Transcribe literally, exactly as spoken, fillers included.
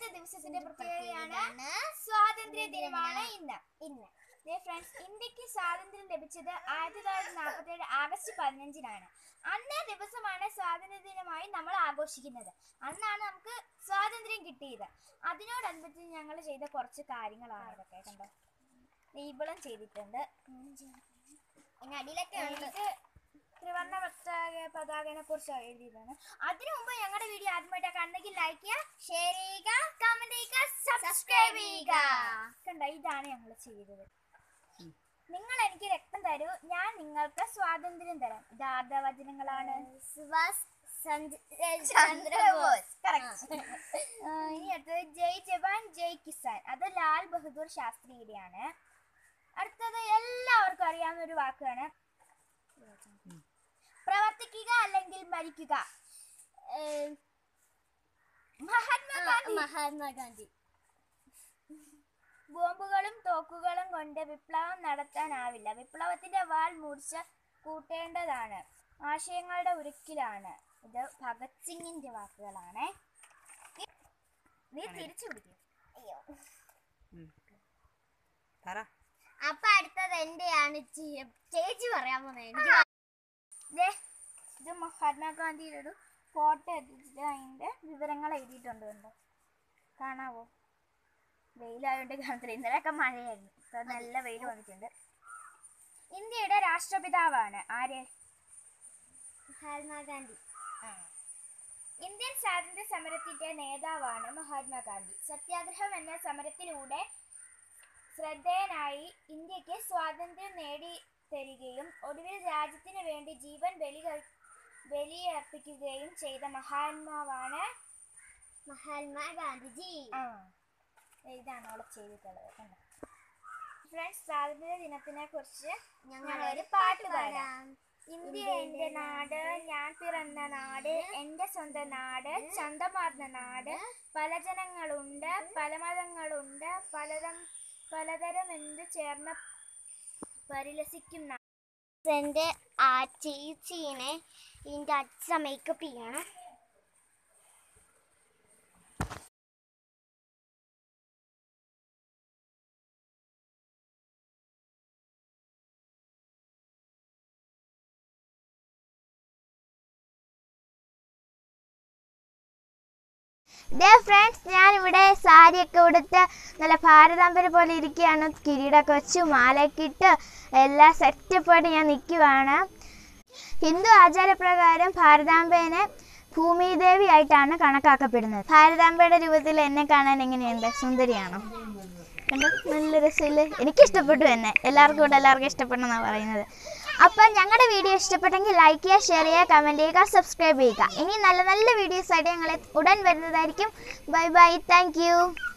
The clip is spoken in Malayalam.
ഇന്നത്തെ ദിവസത്തിന്റെ പ്രത്യേകതയാണ് സ്വാതന്ത്ര്യ ദിനമാണ് ഇന്ന്. ഇന്ന് ഫ്രണ്ട്സ്, ഇന്ത്യക്ക് സ്വാതന്ത്ര്യം ലഭിച്ചത് ആയിരത്തി തൊള്ളായിരത്തി നാൽപ്പത്തി ഏഴ് ആഗസ്റ്റ് പതിനഞ്ചിനാണ്. അന്നേ ദിവസമാണ് സ്വാതന്ത്ര്യ ദിനമായി നമ്മൾ ആഘോഷിക്കുന്നത്. അന്നാണ് നമുക്ക് സ്വാതന്ത്ര്യം കിട്ടിയത്. അതിനോടനുബന്ധിച്ച് ഞങ്ങൾ ചെയ്ത കുറച്ച് കാര്യങ്ങളാണ് ഇതൊക്കെ. കണ്ടോ, ലേബിളും ചെയ്തിട്ടുണ്ട്. അടിയിലൊക്കെ ത്രിവർണ്ണ പതാകനെ കുറിച്ച് എഴുതിയതാണ്. അതിനു മുമ്പ് ഞങ്ങളുടെ വീഡിയോ ആദ്യമായിട്ട് കണ്ടെങ്കിൽ ലൈക്ക് ചെയ്യുക, ഷെയർ ചെയ്യുക, കമന്റ് ചെയ്യുക, സബ്സ്ക്രൈബ് ചെയ്യുക. കണ്ടോ, ഇതാണ് ഞങ്ങൾ ചെയ്തത്. നിങ്ങൾ എനിക്ക് രക്തം തരൂ, ഞാൻ നിങ്ങൾക്ക് സ്വാതന്ത്ര്യം തരാം. ഇത് ആരുടെ വചനങ്ങളാണ്? സുഭാഷ് ചന്ദ്രബോസ്. ഇനി അടുത്തത് ജയ് ജവാൻ ജയ് കിസാൻ. അത് ലാൽ ബഹദൂർ ശാസ്ത്രിയുടെയാണ്. അടുത്തത് എല്ലാവർക്കും അറിയാവുന്ന ഒരു വാക്കാണ് പ്രവർത്തിക്കുക അല്ലെങ്കിൽ മരിക്കുക. മഹാത്മാഗാന്ധി. മഹാത്മാഗാന്ധി ബോംബുകളും തോക്കുകളും കൊണ്ട് വിപ്ലവം നടത്താനാവില്ല. വിപ്ലവത്തിന്റെ വാൾ മൂർച്ച കൂട്ടേണ്ടതാണ്. ആശയങ്ങളുടെ ഉരുക്കിലാണ്. ഇത് ഭഗത് സിംഗിന്റെ വാക്കുകളാണ്. നീ തിരിച്ചു പിടിക്കും. അയ്യോ, അപ്പൊ അടുത്തത് എന്റെയാണ്. ചേച്ചി പറയാൻ പോകുന്നത്. ഇത് മഹാത്മാഗാന്ധിയുടെ ഒരു ഫോട്ടോ എടുത്തിട്ട് അതിന്റെ വിവരങ്ങൾ എഴുതിയിട്ടുണ്ട്. കണ്ടോ, കാണാവോ? വെയിലായോണ്ട് കാണത്തില്ല. ഇന്നലെയൊക്കെ മഴയായിരുന്നു. ഇപ്പൊ നല്ല വെയിൽ വന്നിട്ടുണ്ട്. ഇന്ത്യയുടെ രാഷ്ട്രപിതാവാണ് ആര്? മഹാത്മാഗാന്ധി. ഇന്ത്യൻ സ്വാതന്ത്ര്യ സമരത്തിന്റെ നേതാവാണ് മഹാത്മാഗാന്ധി. സത്യാഗ്രഹം എന്ന സമരത്തിലൂടെ ശ്രദ്ധേയനായി ഇന്ത്യക്ക് സ്വാതന്ത്ര്യം നേടിത്തരികയും ഒടുവിൽ രാജ്യത്തിന് വേണ്ടി ജീവൻ ബലി ബലിയർപ്പിക്കുകയും ചെയ്ത മഹാത്മാവാണ് മഹാത്മാഗാന്ധിജി. ഇതാണ് അവിടെ ചെയ്തിട്ടുള്ളത്. ഫ്രണ്ട്സ്, സ്വാതന്ത്ര്യ ദിനത്തിനെ കുറിച്ച് ഞങ്ങളൊരു പാട്ട് പാടാം. ഇന്ത്യ എന്റെ നാട്, ഞാൻ പിറന്ന നാട്, എന്റെ സ്വന്തം നാട്, ചന്തമാർന്ന നാട്. പല ജനങ്ങളുണ്ട്, പല മതങ്ങളുണ്ട്, പലതരം പലതരം എന്ത് ചേർന്ന പരിലസിക്കുന്ന. എന്റെ ആ ചേച്ചീനെ ഇതിന്റെ അച്ഛ മേക്കപ്പ് ചെയ്യണം. ഫ്രണ്ട്സ്, ഞാനിവിടെ സാരിയൊക്കെ ഉടുത്ത് നല്ല ഭാരതാംബരെ പോലെ ഇരിക്കുകയാണ്. കിരീടമൊക്കെ വെച്ച് മാലയൊക്കെ ഇട്ട് എല്ലാ സെറ്റപ്പായിട്ട് ഞാൻ നിൽക്കുവാണ്. ഹിന്ദു ആചാരപ്രകാരം ഭാരതാംബേനെ ഭൂമിദേവി ആയിട്ടാണ് കണക്കാക്കപ്പെടുന്നത്. ഭാരതാംബയുടെ രൂപത്തിൽ എന്നെ കാണാൻ എങ്ങനെയുണ്ട്? സുന്ദരിയാണോ? കണ്ടോ, നല്ല രസമില്ലേ? എനിക്കിഷ്ടപ്പെട്ടു. എന്നെ എല്ലാവർക്കും ഇവിടെ എല്ലാവർക്കും ഇഷ്ടപ്പെടണമെന്നാണ് പറയുന്നത്. അപ്പം ഞങ്ങളുടെ വീഡിയോ ഇഷ്ടപ്പെട്ടെങ്കിൽ ലൈക്ക് ചെയ്യുക, ഷെയർ ചെയ്യുക, കമൻറ്റ് ചെയ്യുക, സബ്സ്ക്രൈബ് ചെയ്യുക. ഇനി നല്ല നല്ല വീഡിയോസ് ആയിട്ട് ഞങ്ങൾ ഉടൻ വരുന്നതായിരിക്കും. Bye bye, thank U.